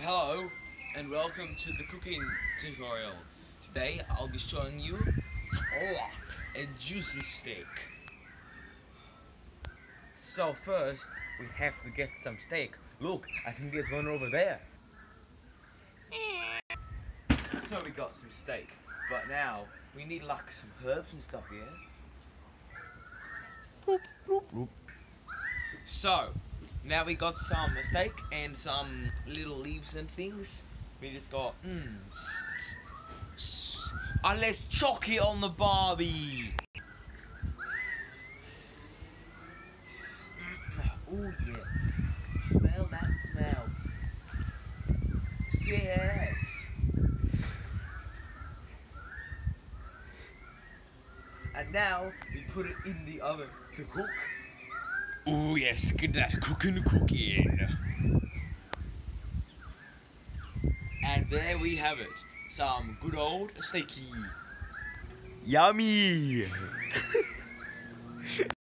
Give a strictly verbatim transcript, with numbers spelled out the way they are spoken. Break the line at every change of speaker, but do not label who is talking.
Hello and welcome to the cooking tutorial. Today I'll be showing you oh, a juicy steak. So first we have to get some steak. Look, I think there's one over there. So we got some steak, but now we need like some herbs and stuff here. Boop, boop, boop. So now we got some steak and some little leaves and things. We just got mmm, and let's chuck it on the barbie. Oh yeah, smell that smell. Yes. And now we put it in the oven to cook. Oh yes, get that cooking cooking. And there we have it, some good old steaky. Yummy!